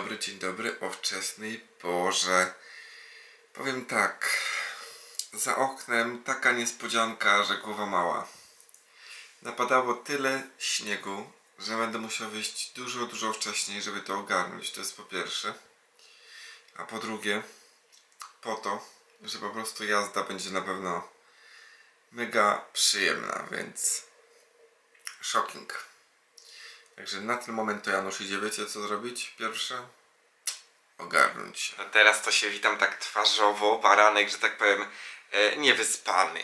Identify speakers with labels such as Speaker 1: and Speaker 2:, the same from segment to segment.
Speaker 1: dzień dobry o wczesnej porze. Powiem tak, za oknem taka niespodzianka, że głowa mała. Napadało tyle śniegu, że będę musiał wyjść dużo wcześniej, żeby to ogarnąć. To jest po pierwsze. A po drugie, po to, że po prostu jazda będzie na pewno mega przyjemna, więc shocking. Także na ten moment to Janusz idzie, wiecie co zrobić? Pierwsze? Ogarnąć się. No teraz to się witam tak twarzowo, baranek, że tak powiem, niewyspany.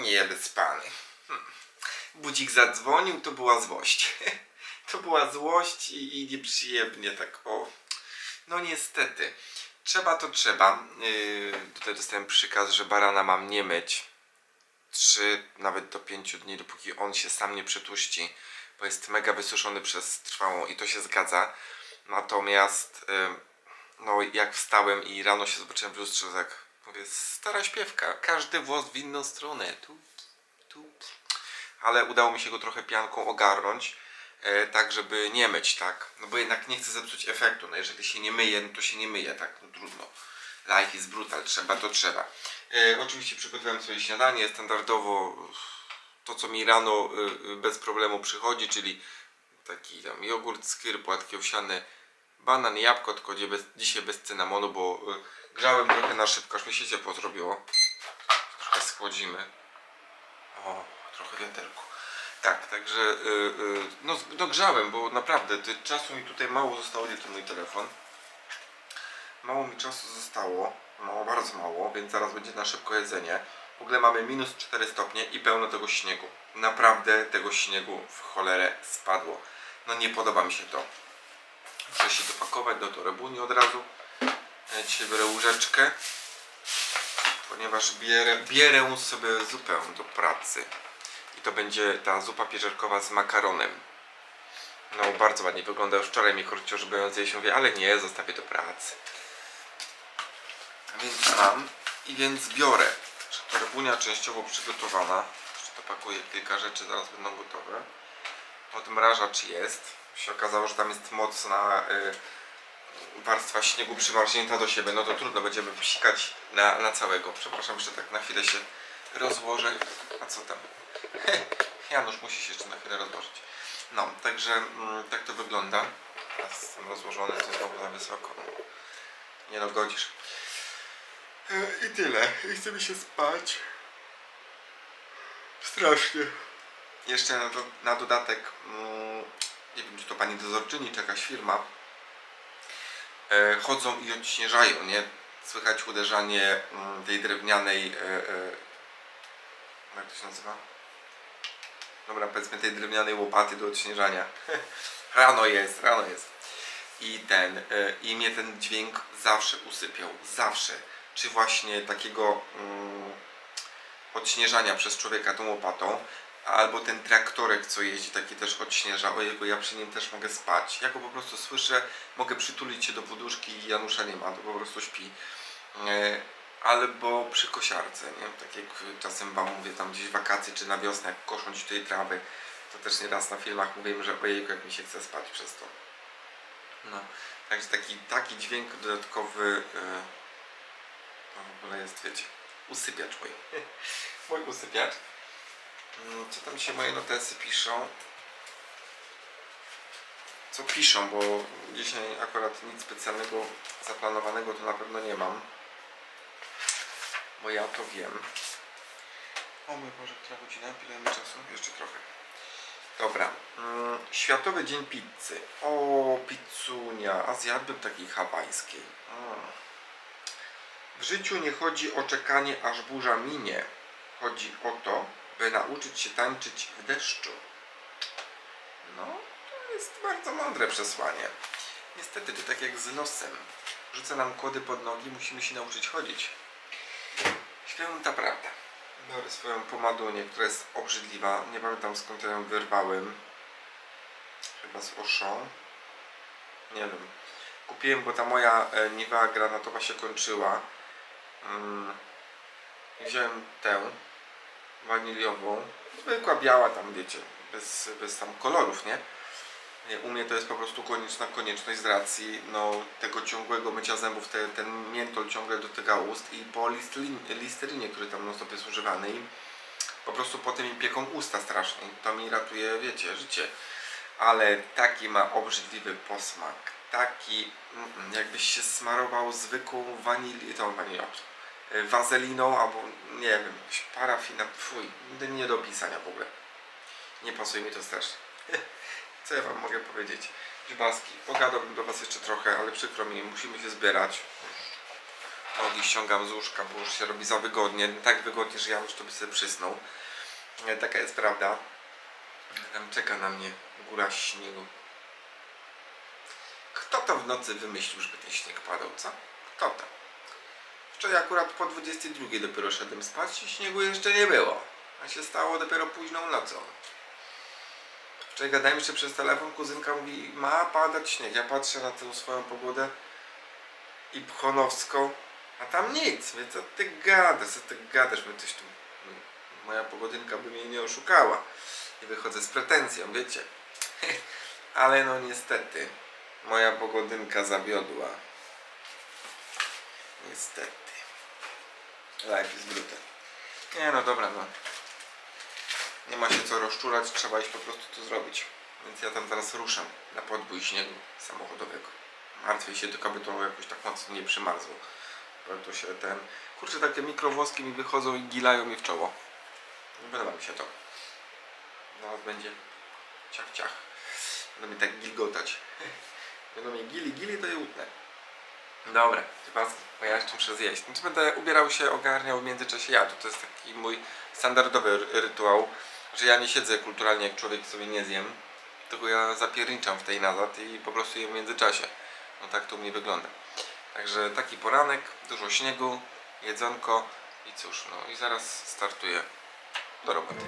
Speaker 1: Budzik zadzwonił, to była złość. To była złość i nieprzyjemnie tak o. No niestety. Trzeba to trzeba. Tutaj dostałem przykaz, że barana mam nie myć. 3 nawet do 5 dni, dopóki on się sam nie przetłuści, bo jest mega wysuszony przez trwałą i to się zgadza. Natomiast no jak wstałem i rano się zobaczyłem w lustrze, tak mówię, stara śpiewka, każdy włos w inną stronę, ale udało mi się go trochę pianką ogarnąć, tak żeby nie myć, tak, no bo jednak nie chcę zepsuć efektu, no jeżeli się nie myje, no to się nie myje, tak, no trudno. Life is brutal, trzeba to trzeba. Oczywiście przygotowałem sobie śniadanie, standardowo to co mi rano bez problemu przychodzi, czyli taki tam jogurt, skyr, płatki owsiane, banan, jabłko, tylko dzisiaj bez cynamonu, bo grzałem trochę na szybko, aż mi się ciepło zrobiło. Trochę schłodzimy. O, trochę wiaterku. Tak, także no grzałem, bo naprawdę czasu mi tutaj mało zostało, gdzie ten mój telefon. Mało mi czasu zostało, bardzo mało, więc zaraz będzie na szybko jedzenie. W ogóle mamy minus 4 stopnie i pełno tego śniegu. Naprawdę tego śniegu w cholerę spadło. No nie podoba mi się to. Muszę się dopakować do torebuni od razu. Ja dzisiaj biorę łyżeczkę, ponieważ bierę sobie zupę do pracy. I to będzie ta zupa pieczarkowa z makaronem. No bardzo ładnie wygląda. Już wczoraj mi korciło, żeby ją zjeść. Mówię, ale nie, zostawię do pracy. Więc mam i więc biorę. Torebunia częściowo przygotowana. Jeszcze dopakuję kilka rzeczy, zaraz będą gotowe. Odmrażacz jest. Się okazało, że tam jest mocna warstwa śniegu przymarznięta do siebie. No to trudno, będziemy psikać na całego. Przepraszam, jeszcze tak na chwilę się rozłożę. A co tam? Janusz musi się jeszcze na chwilę rozłożyć. No, także tak to wygląda. Teraz jestem rozłożony, to znowu za wysoko. Nie no, godzisz. I tyle. I chce mi się spać. Strasznie. Jeszcze na dodatek, nie wiem czy to pani dozorczyni czy jakaś firma, chodzą i odśnieżają, nie? Słychać uderzanie tej drewnianej, jak to się nazywa? Dobra, powiedzmy tej drewnianej łopaty do odśnieżania. Rano jest. I mnie ten dźwięk zawsze usypiał. Zawsze. Czy właśnie takiego odśnieżania przez człowieka tą łopatą, albo ten traktorek, co jeździ, taki też odśnieża. Ojego, ja przy nim też mogę spać. Ja go po prostu słyszę, mogę przytulić się do poduszki i Janusza nie ma, to po prostu śpi. Albo przy kosiarce, nie? Tak jak czasem wam mówię, tam gdzieś w wakacje czy na wiosnę, jak koszą ci tej trawy, to też nieraz na filmach mówiłem, że ojejku, jak mi się chce spać przez to. No, także taki dźwięk dodatkowy, no w ogóle jest, wiecie, usypiacz mój. Mój usypiacz. Co tam się moje notesy piszą? Co piszą, bo dzisiaj akurat nic specjalnego zaplanowanego to na pewno nie mam. Bo ja to wiem. O mój Boże, która godzina? Ile mi czasu? Jeszcze trochę. Dobra. Światowy Dzień Pizzy. O, pizzunia. A zjadłbym takiej hawajskiej. W życiu nie chodzi o czekanie, aż burza minie. Chodzi o to, by nauczyć się tańczyć w deszczu. No, to jest bardzo mądre przesłanie. Niestety, to tak jak z losem. Rzuca nam kłody pod nogi, musimy się nauczyć chodzić. Święta prawda. Biorę swoją pomadunię, która jest obrzydliwa. Nie pamiętam skąd ja ją wyrwałem. Chyba z Auchan. Nie wiem. Kupiłem, bo ta moja Nivea granatowa się kończyła. Wziąłem tę waniliową. Zwykła biała tam, wiecie. Bez tam kolorów, nie? U mnie to jest po prostu konieczność z racji tego ciągłego mycia zębów, ten miętol ciągle dotyka ust i po listerynie, który tam non stop jest używany i po prostu potem mi pieką usta strasznie. To mi ratuje, wiecie, życie. Ale taki ma obrzydliwy posmak. Taki, jakbyś się smarował zwykłą wazeliną albo, nie wiem, parafina. Fuj, nie do opisania w ogóle. Nie pasuje mi to strasznie. Co ja wam mogę powiedzieć? Dziubaski, pogadałbym do was jeszcze trochę, ale przykro mi, musimy się zbierać. Nogi ściągam z łóżka, bo już się robi za wygodnie. Tak wygodnie, że ja już to by sobie przysnął. Taka jest prawda. Tam czeka na mnie góra śniegu. Kto to w nocy wymyślił, żeby ten śnieg padał, co? Kto to? Wczoraj akurat po 22 dopiero szedłem spać i śniegu jeszcze nie było. A się stało dopiero późną nocą. Wczoraj gadałem jeszcze przez telefon, kuzynka mówi, ma padać śnieg. Ja patrzę na tę swoją pogodę i pchonowską, a tam nic. Mówię, co ty gadasz? Mówię, coś tu... Moja pogodynka by mnie nie oszukała. I wychodzę z pretensją, wiecie. Ale no niestety, moja pogodynka zawiodła. Niestety. Life is brutal. Nie no dobra, no. Nie ma się co rozczulać, trzeba iść po prostu to zrobić. Więc ja tam zaraz ruszam na podbój śniegu samochodowego. Martwię się, tylko by to jakoś tak mocno nie przymarzło. Bo to się kurczę, takie mikrowłoski mi wychodzą i gilają mi w czoło. Nie podoba mi się to. Zaraz będzie ciach. Będą mnie tak gilgotać. Będą mnie gili, to je utnę. Dobra, bo ja jeszcze muszę zjeść. Więc będę ubierał się, ogarniał w międzyczasie jadł. To jest taki mój standardowy rytuał, że ja nie siedzę kulturalnie jak człowiek, sobie nie zjem, tylko ja zapierniczam w tej nazad i po prostu jem w międzyczasie. No tak to u mnie wygląda. Także taki poranek, dużo śniegu, jedzonko i cóż, no i zaraz startuję do roboty.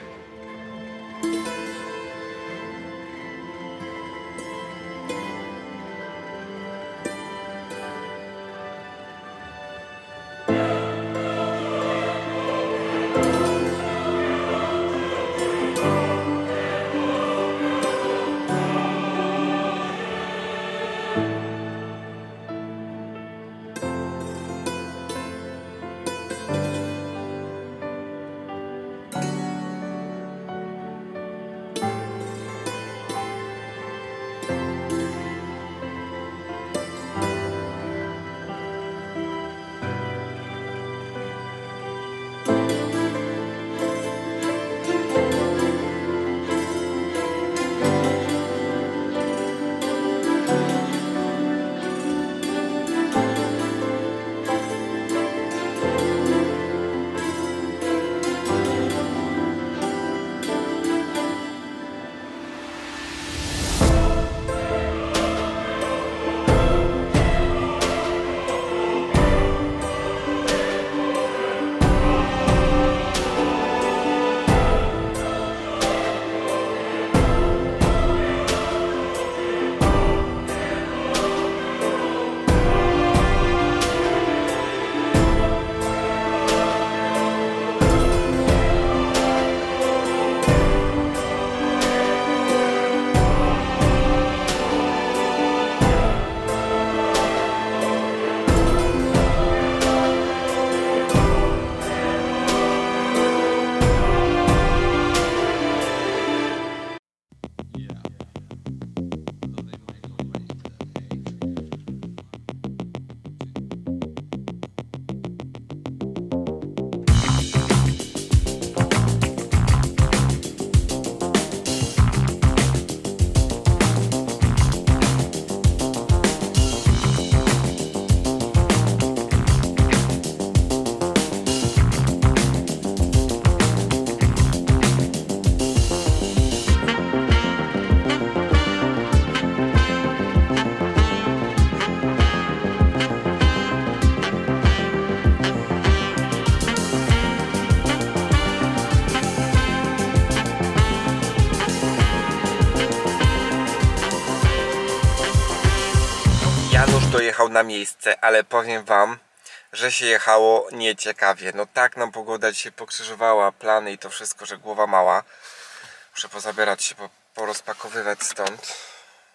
Speaker 1: Janusz dojechał na miejsce, ale powiem wam, że się jechało nieciekawie. No tak nam pogoda dzisiaj pokrzyżowała plany i to wszystko, że głowa mała. Muszę pozabierać się, porozpakowywać stąd.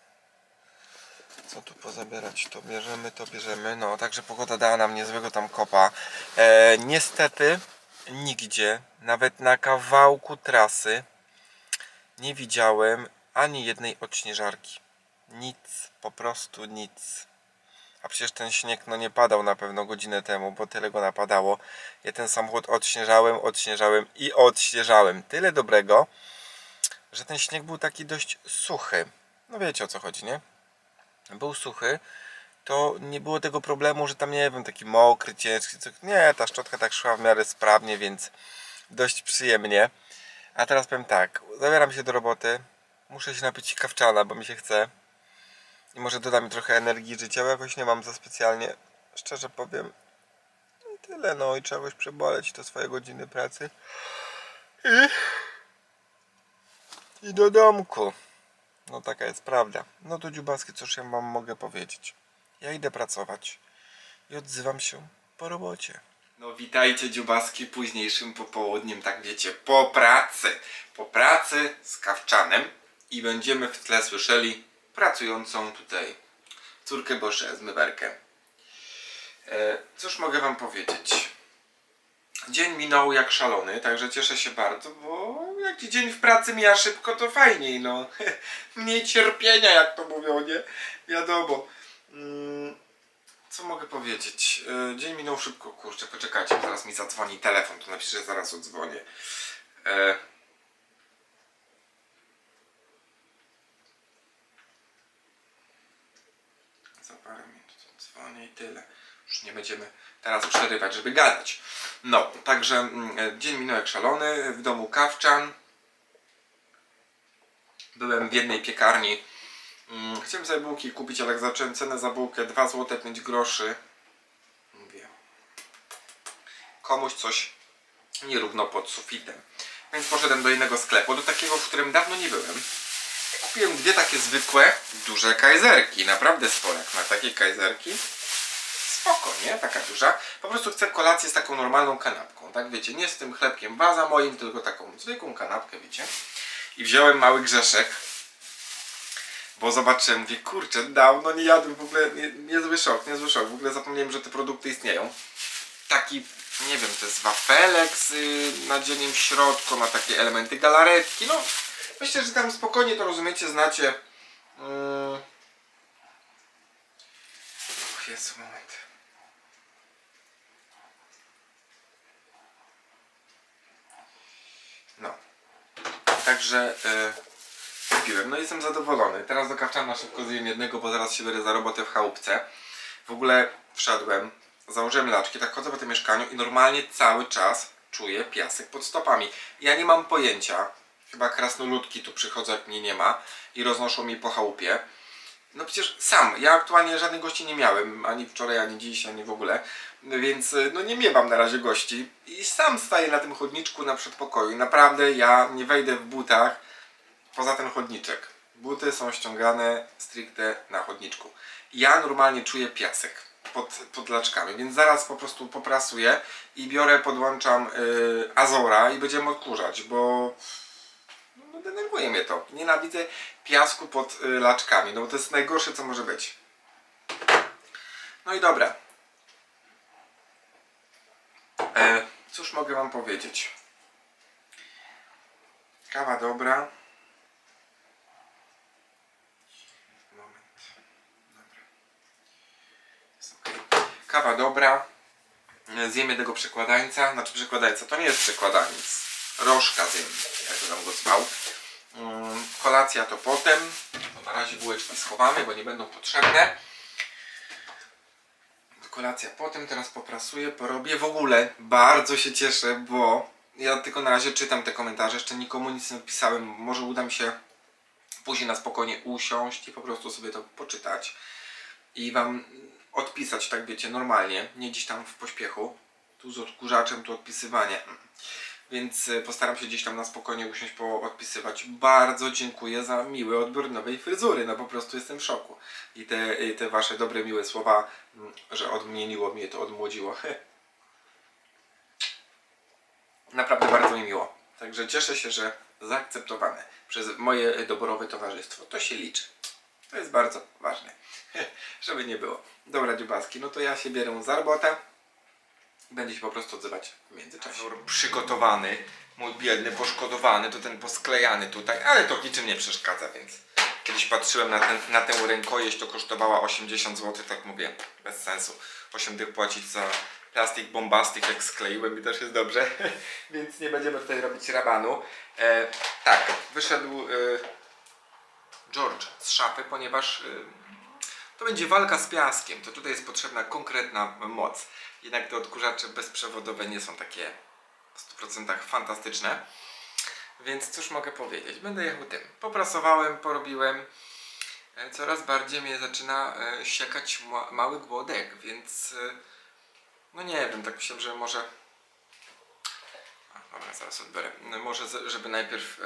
Speaker 1: Co tu pozabierać? To bierzemy, to bierzemy. No, także pogoda dała nam niezłego tam kopa. Niestety nigdzie, nawet na kawałku trasy, nie widziałem ani jednej odśnieżarki. Nic, po prostu nic. A przecież ten śnieg no nie padał na pewno godzinę temu, bo tyle go napadało. Ja ten samochód odśnieżałem. Tyle dobrego, że ten śnieg był taki dość suchy. No wiecie o co chodzi, nie? Był suchy, to nie było tego problemu, że tam nie wiem, taki mokry, ciężki. Nie, ta szczotka tak szła w miarę sprawnie, więc dość przyjemnie. A teraz powiem tak, zabieram się do roboty. Muszę się napić kawczana, bo mi się chce. I może doda mi trochę energii życia, bo jakoś nie mam za specjalnie, szczerze powiem. I tyle, no i trzeba jakoś przeboleć te swoje godziny pracy. I do domku. No taka jest prawda. No to dziubaski, cóż ja wam mogę powiedzieć. Ja idę pracować i odzywam się po robocie. No witajcie dziubaski późniejszym popołudniem, tak wiecie, po pracy. Po pracy z kawczanem i będziemy w tle słyszeli pracującą tutaj córkę Boże, zmywarkę. Cóż mogę wam powiedzieć? Dzień minął jak szalony, także cieszę się bardzo, bo jak dzień w pracy mija szybko, to fajniej, no. Mniej cierpienia, jak to mówią, nie? Wiadomo. Co mogę powiedzieć? Dzień minął szybko, kurczę, poczekajcie, bo zaraz mi zadzwoni telefon, to napiszę, że zaraz odzwonię. Za parę minut dzwonię i tyle. Już nie będziemy teraz przerywać, żeby gadać. No, także dzień minął jak szalony, w domu kawczan. Byłem w jednej piekarni. Chciałem sobie bułki kupić, ale jak zacząłem cenę za bułkę 2 zł 5 groszy. Mówię, komuś coś nierówno pod sufitem. Więc poszedłem do innego sklepu, do takiego, w którym dawno nie byłem. Kupiłem 2 takie zwykłe, duże kajzerki. Naprawdę spore, jak na takie kajzerki. Spoko, nie? Taka duża. Po prostu chcę kolację z taką normalną kanapką. Tak wiecie, nie z tym chlebkiem waza moim, tylko taką zwykłą kanapkę, wiecie. I wziąłem mały grzeszek. Bo zobaczyłem, mówię, kurczę, dawno nie jadłem, w ogóle niezły szok. W ogóle zapomniałem, że te produkty istnieją. Taki, nie wiem, to jest wafelek z nadzieniem w środku, ma takie elementy galaretki, no. Myślę, że tam spokojnie to rozumiecie, znacie. Jezu, moment. No. Także kupiłem. No i jestem zadowolony. Teraz do kawczana szybko zjem jednego, bo zaraz się biorę za robotę w chałupce. W ogóle wszedłem, założyłem laczki, tak chodzę po tym mieszkaniu i normalnie cały czas czuję piasek pod stopami. Ja nie mam pojęcia. Chyba krasnoludki tu przychodzą, jak mnie nie ma i roznoszą mi po chałupie. No przecież sam, ja aktualnie żadnych gości nie miałem, ani wczoraj, ani dziś, ani w ogóle. Więc no nie miewam na razie gości. I sam staję na tym chodniczku na przedpokoju. Naprawdę ja nie wejdę w butach poza ten chodniczek. Buty są ściągane stricte na chodniczku. Ja normalnie czuję piasek pod laczkami, więc zaraz po prostu poprasuję i biorę, podłączam Azora i będziemy odkurzać, bo no, denerwuje mnie to. Nienawidzę piasku pod laczkami, no bo to jest najgorsze, co może być. No i dobra. Cóż mogę wam powiedzieć? Kawa dobra. Moment. Dobra. Jest okay. Kawa dobra. Zjemy tego przekładańca. Znaczy przekładańca to nie jest przekładaniec. Rożka zjemy, jak to tam go zwał. Kolacja to potem. To na razie bułeczki schowamy, bo nie będą potrzebne. Kolacja potem, teraz poprasuję, porobię. W ogóle bardzo się cieszę, bo ja tylko na razie czytam te komentarze, jeszcze nikomu nic nie napisałem. Może uda mi się później na spokojnie usiąść i po prostu sobie to poczytać i wam odpisać, tak wiecie, normalnie, nie gdzieś tam w pośpiechu. Tu z odkurzaczem, tu odpisywanie. Więc postaram się gdzieś tam na spokojnie usiąść, odpisywać. Bardzo dziękuję za miły odbiór nowej fryzury. No po prostu jestem w szoku. I te wasze dobre, miłe słowa, że odmieniło mnie to, odmłodziło. Naprawdę bardzo mi miło. Także cieszę się, że zaakceptowane przez moje doborowe towarzystwo. To się liczy. To jest bardzo ważne, żeby nie było. Dobra, dziubaski, no to ja się bierę za robotę. Będzie się po prostu odzywać w międzyczasie. Przygotowany, mój biedny, poszkodowany, to ten posklejany tutaj, ale to niczym nie przeszkadza, więc kiedyś patrzyłem na tę rękojeść, to kosztowała 80 zł, tak mówię, bez sensu. 8 dych płacić za plastik bombastik, jak skleiłem i też jest dobrze, więc nie będziemy tutaj robić rabanu. Tak, wyszedł George z szafy, ponieważ to będzie walka z piaskiem, to tutaj jest potrzebna konkretna moc. Jednak te odkurzacze bezprzewodowe nie są takie w 100% fantastyczne. Więc cóż mogę powiedzieć, będę jechał tym. Poprasowałem, porobiłem. Coraz bardziej mnie zaczyna siekać mały głodek, więc no nie wiem, tak myślałem, że może... Dobra, zaraz odbiorę. Może żeby najpierw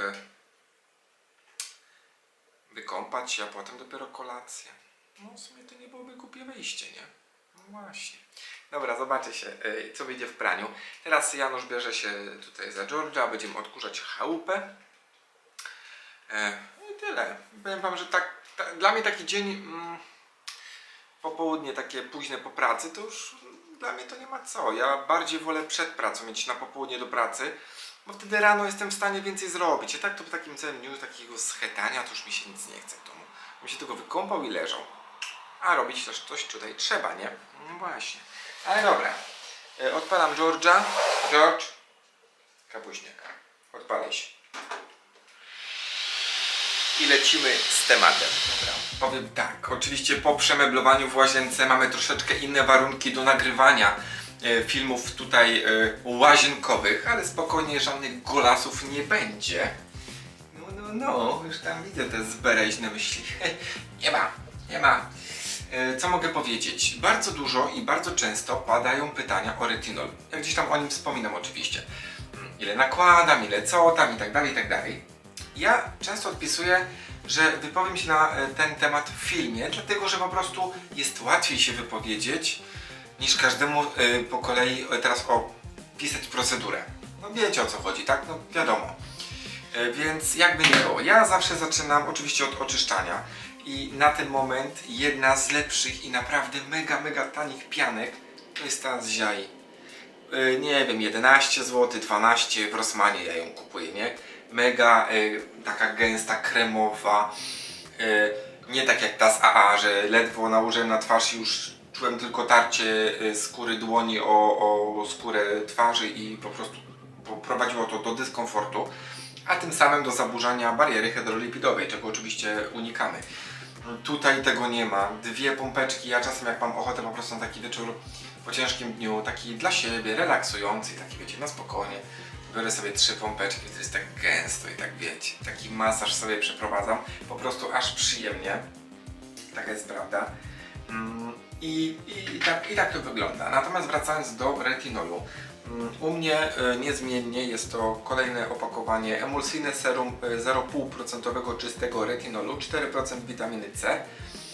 Speaker 1: wykąpać się, a potem dopiero kolację. No w sumie to nie byłoby głupie wyjście, nie? No właśnie. Dobra, zobaczę się, co wyjdzie w praniu. Teraz Janusz bierze się tutaj za George'a, będziemy odkurzać chałupę. I tyle. Powiem wam, że dla mnie taki dzień popołudnie, takie późne po pracy, to już dla mnie to nie ma co. Ja bardziej wolę przed pracą mieć na popołudnie do pracy, bo wtedy rano jestem w stanie więcej zrobić. A tak to po takim całym dniu takiego schetania to już mi się nic nie chce w domu. Bym się tylko wykąpał i leżał. A robić też coś tutaj trzeba, nie? No właśnie. Ale dobra. Odpalam George'a. George. Kapuśniak. Odpalaj się. I lecimy z tematem. Dobra. Powiem tak. Oczywiście po przemeblowaniu w łazience mamy troszeczkę inne warunki do nagrywania filmów tutaj łazienkowych, ale spokojnie, żadnych golasów nie będzie. No, już tam widzę te zbereźne myśli. Nie ma. Co mogę powiedzieć? Bardzo dużo i bardzo często padają pytania o retinol. Ja gdzieś tam o nim wspominam oczywiście. Ile nakładam, ile co tam i tak dalej, i tak dalej. Ja często odpisuję, że wypowiem się na ten temat w filmie, dlatego że po prostu jest łatwiej się wypowiedzieć niż każdemu po kolei teraz opisać procedurę. No wiecie o co chodzi, tak? No wiadomo. Więc jakby nie było. Ja zawsze zaczynam oczywiście od oczyszczania. I na ten moment jedna z lepszych i naprawdę mega tanich pianek to jest ta z Ziai. Nie wiem, 11 zł, 12 w Rossmanie ja ją kupuję, nie? Mega taka gęsta, kremowa. Nie tak jak ta z AA, że ledwo nałożyłem na twarz i już czułem tylko tarcie skóry dłoni o skórę twarzy i po prostu prowadziło to do dyskomfortu, a tym samym do zaburzania bariery hydrolipidowej, czego oczywiście unikamy. Tutaj tego nie ma. 2 pompeczki, ja czasem jak mam ochotę po prostu na taki wieczór po ciężkim dniu, taki dla siebie, relaksujący, taki wiecie, na spokojnie, biorę sobie 3 pompeczki, to jest tak gęsto i tak wiecie, taki masaż sobie przeprowadzam, po prostu aż przyjemnie, taka jest prawda. I tak to wygląda. Natomiast wracając do retinolu, u mnie niezmiennie jest to kolejne opakowanie emulsyjne serum 0,5% czystego retinolu, 4% witaminy C,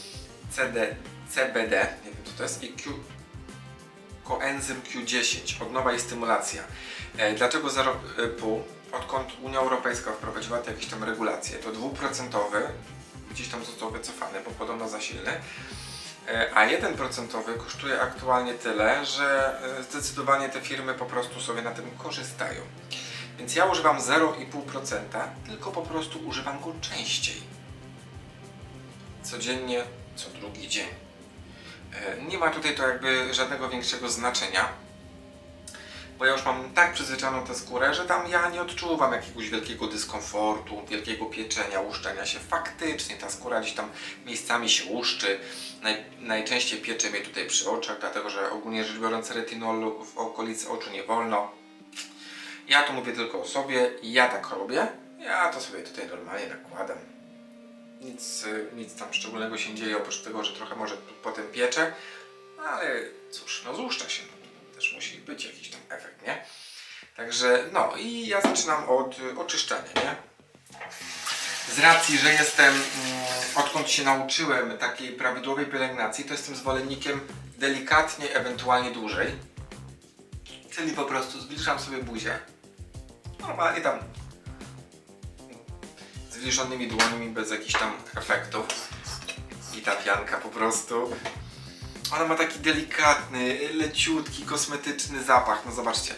Speaker 1: CBD, nie wiem co to jest, i koenzym Q10, odnowa i stymulacja. Dlaczego 0,5? Odkąd Unia Europejska wprowadziła te jakieś tam regulacje, to 2%, gdzieś tam został wycofany, bo podobno za silny. A 1% kosztuje aktualnie tyle, że zdecydowanie te firmy po prostu sobie na tym korzystają. Więc ja używam 0,5%, tylko po prostu używam go częściej. Codziennie, co drugi dzień. Nie ma tutaj to jakby żadnego większego znaczenia, bo ja już mam tak przyzwyczajoną tę skórę, że tam ja nie odczuwam jakiegoś wielkiego dyskomfortu, wielkiego pieczenia, łuszczenia się. Faktycznie ta skóra gdzieś tam miejscami się łuszczy. Najczęściej piecze mnie tutaj przy oczach, dlatego że ogólnie rzecz biorąc retinolu w okolicy oczu nie wolno. Ja tu mówię tylko o sobie i ja tak robię. Ja to sobie tutaj normalnie nakładam. Nic tam szczególnego się nie dzieje, oprócz tego, że trochę może potem piecze. Ale cóż, no złuszcza się. Też musi być jakiś tam efekt, nie? Także no i ja zaczynam od oczyszczania, nie? Z racji, że jestem, odkąd się nauczyłem takiej prawidłowej pielęgnacji, to jestem zwolennikiem delikatnie, ewentualnie dłużej. Czyli po prostu zbliżam sobie buzię. Normalnie tam zbliżonymi dłońmi, bez jakichś tam efektów. I ta pianka po prostu, ona ma taki delikatny, leciutki, kosmetyczny zapach. No zobaczcie.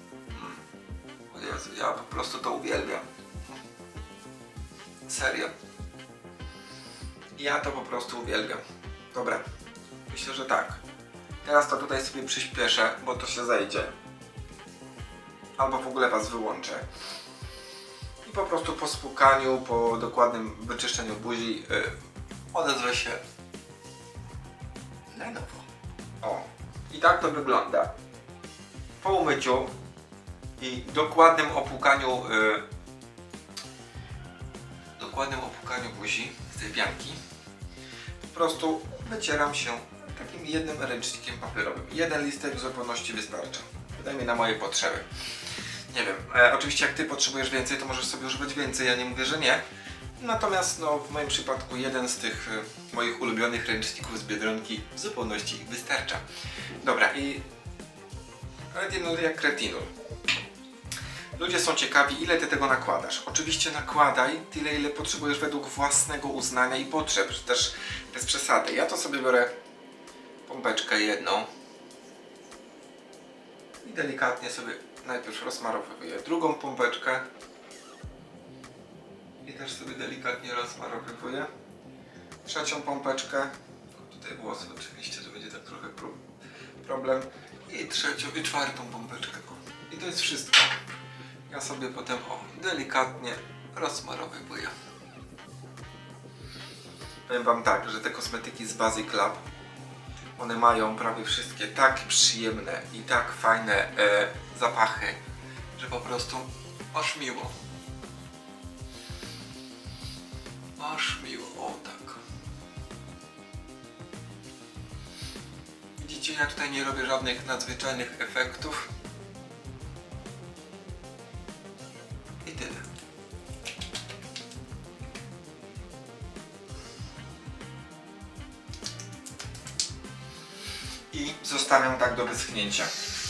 Speaker 1: O Jezu, ja po prostu to uwielbiam. Serio. Ja to po prostu uwielbiam. Dobra, myślę, że tak. Teraz to tutaj sobie przyspieszę, bo to się zejdzie. Albo w ogóle was wyłączę. I po prostu po spłukaniu, po dokładnym wyczyszczeniu buzi odezwę się na nowo. O, i tak to wygląda. Po umyciu i dokładnym opłukaniu buzi z tej pianki po prostu wycieram się takim jednym ręcznikiem papierowym. Jeden listek w zupełności wystarcza. Przynajmniej na moje potrzeby. Nie wiem, oczywiście jak ty potrzebujesz więcej, to możesz sobie używać więcej, ja nie mówię, że nie. Natomiast no, w moim przypadku jeden z tych moich ulubionych ręczników z Biedronki w zupełności wystarcza. Dobra, i retinol jak retinol. Ludzie są ciekawi, ile ty tego nakładasz. Oczywiście nakładaj tyle, ile potrzebujesz według własnego uznania i potrzeb, też bez przesady. Ja to sobie biorę pompeczkę jedną i delikatnie sobie najpierw rozmarowuję drugą pompeczkę i też sobie delikatnie rozmarowuję trzecią pompeczkę. Tutaj włosy oczywiście, to będzie tak trochę problem. I trzecią i czwartą pompeczkę. I to jest wszystko. Ja sobie potem delikatnie rozmarowuję. Powiem wam tak, że te kosmetyki z Basic Lab, one mają prawie wszystkie tak przyjemne i tak fajne zapachy, że po prostu aż miło. Aż miło, o tak. Widzicie, ja tutaj nie robię żadnych nadzwyczajnych efektów. I tyle. I zostawiam tak do wyschnięcia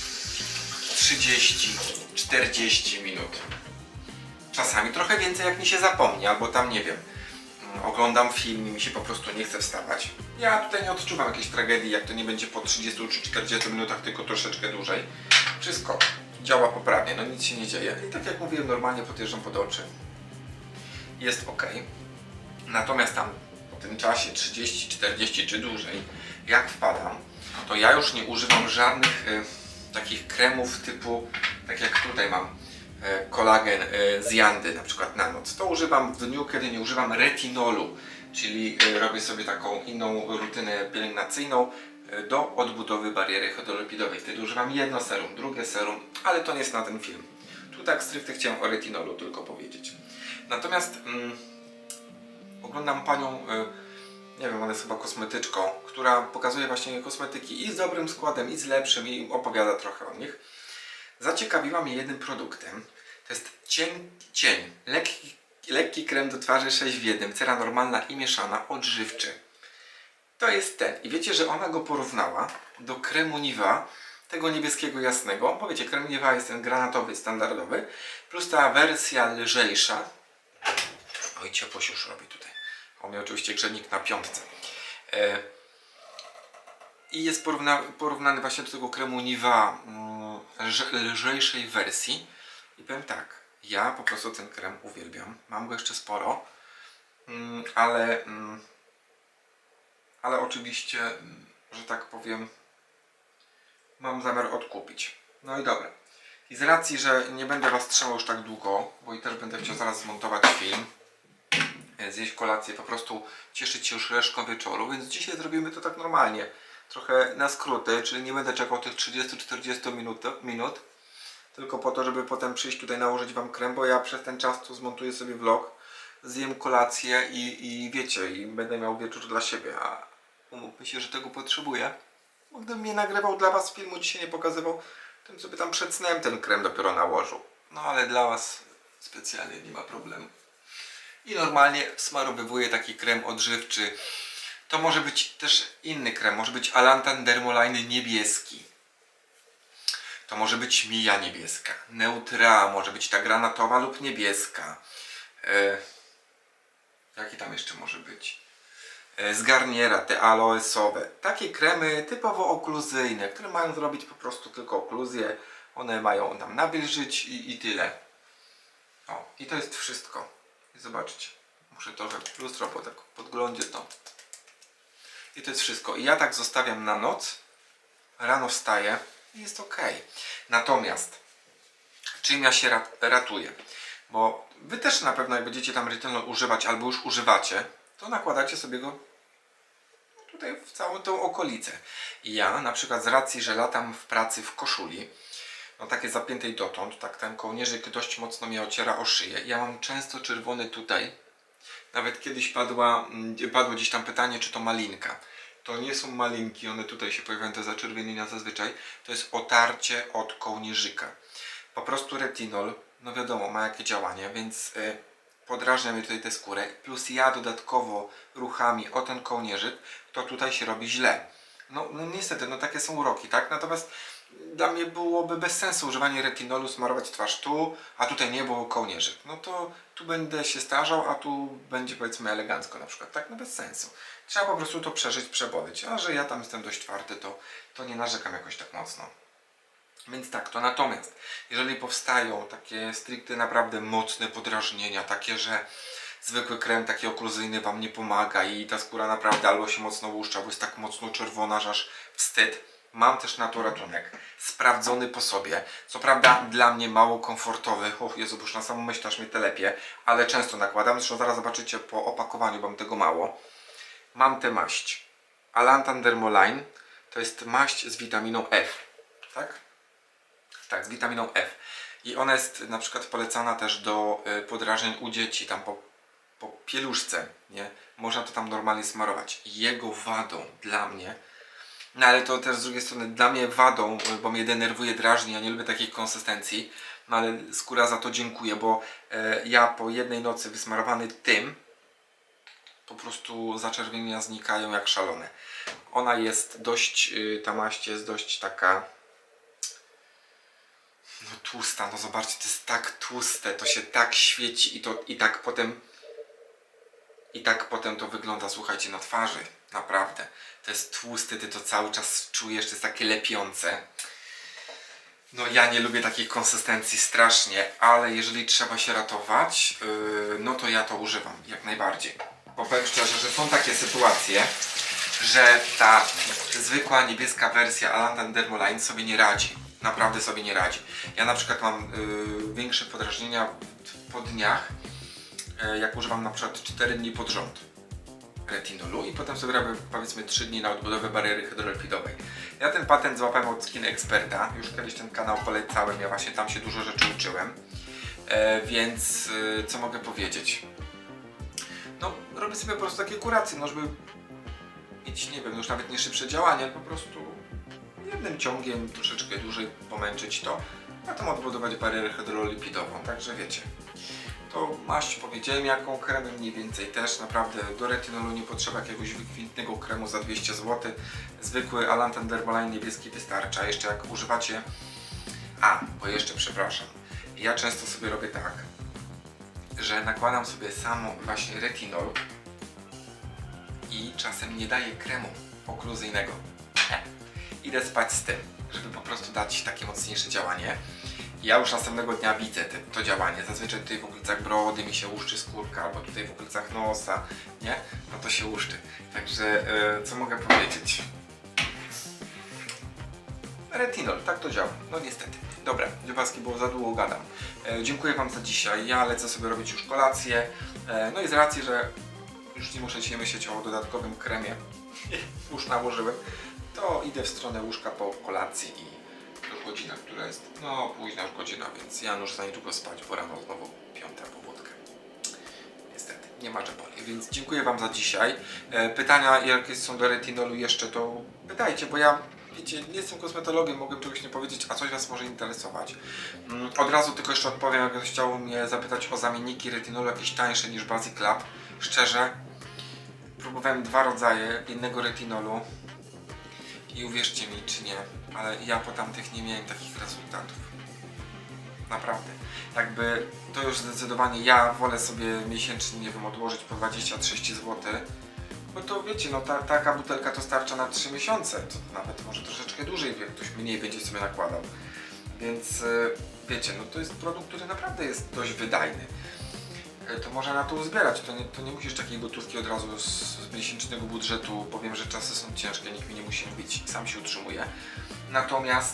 Speaker 1: 30-40 minut. Czasami trochę więcej, jak mi się zapomni, albo tam nie wiem, oglądam film i mi się po prostu nie chce wstawać. Ja tutaj nie odczuwam jakiejś tragedii, jak to nie będzie po 30 czy 40 minutach, tylko troszeczkę dłużej. Wszystko działa poprawnie, no nic się nie dzieje. I tak jak mówiłem, normalnie podjeżdżam pod oczy. Jest ok. Natomiast tam po tym czasie 30, 40 czy dłużej, jak wpadam, to ja już nie używam żadnych takich kremów typu, tak jak tutaj mam kolagen z Jandy na przykład na noc. To używam w dniu, kiedy nie używam retinolu, czyli robię sobie taką inną rutynę pielęgnacyjną do odbudowy bariery hydrolipidowej. Wtedy używam jedno serum, drugie serum, ale to nie jest na ten film. Tu tak stricte chciałem o retinolu tylko powiedzieć. Natomiast oglądam panią, nie wiem, ona jest chyba kosmetyczką, która pokazuje właśnie kosmetyki i z dobrym składem, i z lepszym, i opowiada trochę o nich. Zaciekawiła mnie jednym produktem. To jest cień. Lekki krem do twarzy 6 w 1, cera normalna i mieszana, odżywczy. To jest ten. I wiecie, że ona go porównała do kremu Nivea, tego niebieskiego jasnego. Bo wiecie, krem Nivea jest ten granatowy, standardowy, plus ta wersja lżejsza. Oj, ciepłość już robi tutaj. O mnie oczywiście grzejnik na 5. I jest porównany właśnie do tego kremu Nivea lżejszej wersji. I powiem tak, ja po prostu ten krem uwielbiam. Mam go jeszcze sporo, ale oczywiście, że tak powiem, mam zamiar odkupić. No i dobra. I z racji, że nie będę was trzymał już tak długo, bo i też będę chciał zaraz zmontować film, zjeść kolację, po prostu cieszyć się już resztką wieczoru, więc dzisiaj zrobimy to tak normalnie. Trochę na skróty, czyli nie będę czekał tych 30-40 minut, tylko po to, żeby potem przyjść tutaj nałożyć wam krem, bo ja przez ten czas tu zmontuję sobie vlog, zjem kolację i wiecie, i będę miał wieczór dla siebie, a umówmy się, że tego potrzebuję. Bo gdybym nie nagrywał dla was filmu, dzisiaj nie pokazywał, to bym sobie tam przed snem ten krem dopiero nałożył. No ale dla was specjalnie nie ma problemu. I normalnie smarowywuję taki krem odżywczy. To może być też inny krem, może być Alantan Dermoline niebieski. To może być Mia niebieska. Neutra, może być ta granatowa lub niebieska. Jaki tam jeszcze może być? z Garniera, te aloesowe. Takie kremy typowo okluzyjne, które mają zrobić po prostu tylko okluzję. One mają tam nawilżyć i tyle. O, i to jest wszystko. I zobaczcie, muszę trochę lustro, bo tak podglądzie to. I to jest wszystko. I ja tak zostawiam na noc, rano wstaję i jest ok. Natomiast czym ja się ratuję? Bo wy też na pewno jak będziecie tam retinol używać albo już używacie, to nakładacie sobie go tutaj w całą tą okolicę. I ja na przykład z racji, że latam w pracy w koszuli, no takiej zapiętej dotąd, tak ten kołnierzyk dość mocno mnie ociera o szyję. Ja mam często czerwony tutaj. Nawet kiedyś padło gdzieś tam pytanie, czy to malinka. To nie są malinki, one tutaj się pojawiają, te zaczerwienienia zazwyczaj. To jest otarcie od kołnierzyka. Po prostu retinol, no wiadomo, ma jakie działanie, więc podrażnia mi tutaj tę skórę. Plus ja dodatkowo ruchami o ten kołnierzyk, to tutaj się robi źle. No niestety, no takie są uroki, tak? Natomiast dla mnie byłoby bez sensu używanie retinolu, smarować twarz tu, a tutaj nie, bo kołnierzyk. No to tu będę się starzał, a tu będzie powiedzmy elegancko na przykład, tak? No bez sensu. Trzeba po prostu to przeżyć, przebodyć. A że ja tam jestem dość twardy, to nie narzekam jakoś tak mocno. Więc tak, to natomiast jeżeli powstają takie stricte naprawdę mocne podrażnienia, takie, że zwykły krem taki okluzyjny wam nie pomaga i ta skóra naprawdę albo się mocno łuszcza, bo jest tak mocno czerwona, że aż wstyd. Mam też na to ratunek, sprawdzony po sobie, co prawda dla mnie mało komfortowy, Jezu, bo już na samą myśl aż mnie telepie, ale często nakładam, zresztą zaraz zobaczycie po opakowaniu, bo mam tego mało. Mam tę maść, Alantan Dermoline, to jest maść z witaminą F, tak? Tak, z witaminą F. I ona jest na przykład polecana też do podrażnień u dzieci, tam po pieluszce, nie? Można to tam normalnie smarować. Jego wadą dla mnie, no ale to też z drugiej strony dla mnie wadą, bo mnie denerwuje, drażni, ja nie lubię takich konsystencji, no ale skóra za to dziękuję, bo ja po jednej nocy wysmarowany tym, po prostu zaczerwienienia znikają jak szalone. Ona jest dość, ta maść jest dość taka no tłusta, no zobaczcie, to jest tak tłuste, to się tak świeci i tak potem to wygląda, słuchajcie, na twarzy, naprawdę. To jest tłusty, ty to cały czas czujesz, to jest takie lepiące. No ja nie lubię takiej konsystencji strasznie, ale jeżeli trzeba się ratować, no to ja to używam, jak najbardziej. Bo powiem szczerze, że są takie sytuacje, że ta zwykła niebieska wersja Alantan Dermoline sobie nie radzi. Naprawdę sobie nie radzi. Ja na przykład mam większe podrażnienia po dniach, jak używam na przykład 4 dni pod rząd retinolu i potem sobie robię powiedzmy 3 dni na odbudowę bariery hydrolipidowej. Ja ten patent złapałem od Skin Experta, już kiedyś ten kanał polecałem, ja właśnie tam się dużo rzeczy uczyłem, więc co mogę powiedzieć? No robię sobie po prostu takie kuracje, no żeby mieć, nie wiem, już nawet nie szybsze działanie, ale po prostu jednym ciągiem troszeczkę dłużej pomęczyć to, a potem odbudować barierę hydrolipidową, także wiecie. To maść powiedziałem jaką, kremem mniej więcej też, naprawdę do retinolu nie potrzeba jakiegoś wykwintnego kremu za 200 zł. Zwykły Alantan Dermoline niebieski wystarcza. Jeszcze jak używacie... bo jeszcze przepraszam. Ja często sobie robię tak, że nakładam sobie samo właśnie retinol i czasem nie daję kremu okluzyjnego. Idę spać z tym, żeby po prostu dać takie mocniejsze działanie. Ja już następnego dnia widzę to działanie. Zazwyczaj tutaj w okolicach brody mi się łuszczy skórka, albo tutaj w okolicach nosa, nie? No to się łuszczy. Także co mogę powiedzieć? Retinol, tak to działa. No niestety. Dobra, dziobaski, bo za długo gadam. Dziękuję wam za dzisiaj. Ja lecę sobie robić już kolację. No i z racji, że już nie muszę się myśleć o dodatkowym kremie, już nałożyłem, to idę w stronę łóżka po kolacji i już godzina, która jest, no późna już godzina, więc ja już za niedługo spać, bo rano znowu 5 po wódkę. Niestety, nie ma boli, więc dziękuję wam za dzisiaj. Pytania jakie są do retinolu jeszcze, to pytajcie, bo ja, wiecie, nie jestem kosmetologiem, mogę czegoś nie powiedzieć, a coś was może interesować. Od razu tylko jeszcze odpowiem, jak ktoś chciał mnie zapytać o zamienniki retinolu jakieś tańsze niż Basic Lab. Szczerze, próbowałem 2 rodzaje innego retinolu. I uwierzcie mi, czy nie, ale ja po tamtych nie miałem takich rezultatów. Naprawdę. Jakby to już zdecydowanie ja wolę sobie miesięcznie, nie wiem, odłożyć po 20-30 zł, Bo to wiecie, no taka butelka to starcza na 3 miesiące, to nawet może troszeczkę dłużej, jak ktoś mniej będzie sobie nakładał. Więc wiecie, no to jest produkt, który naprawdę jest dość wydajny. To można na to uzbierać, to nie musisz takiej gotówki od razu z miesięcznego budżetu. Powiem, że czasy są ciężkie, nikt mi nie musi mówić, sam się utrzymuje. Natomiast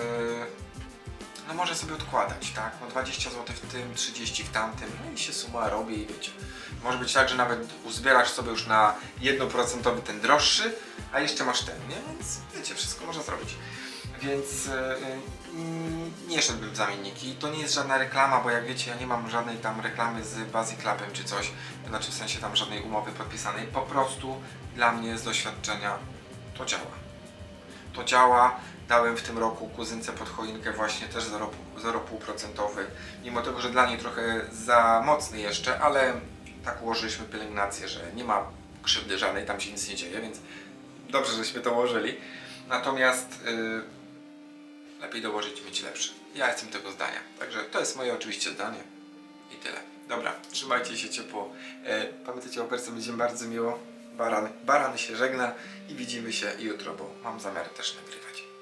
Speaker 1: no może sobie odkładać, tak? No 20 zł w tym, 30 w tamtym, no i się suma robi i wiecie. Może być tak, że nawet uzbierasz sobie już na 1% ten droższy, a jeszcze masz ten, nie? Więc wiecie, wszystko można zrobić. Więc nie szedłbym w zamienniki. To nie jest żadna reklama, bo jak wiecie, ja nie mam żadnej tam reklamy z Basic Labem czy coś, znaczy w sensie tam żadnej umowy podpisanej. Po prostu dla mnie z doświadczenia to działa. To działa. Dałem w tym roku kuzynce pod choinkę właśnie też 0,5%. Mimo tego, że dla niej trochę za mocny jeszcze, ale tak ułożyliśmy pielęgnację, że nie ma krzywdy żadnej, tam się nic nie dzieje, więc dobrze, żeśmy to ułożyli. Natomiast lepiej dołożyć, mieć lepszy. Ja jestem tego zdania. Także to jest moje oczywiście zdanie. I tyle. Dobra, trzymajcie się ciepło. Pamiętajcie o operce, będzie bardzo miło. Baran się żegna i widzimy się jutro, bo mam zamiar też nagrywać.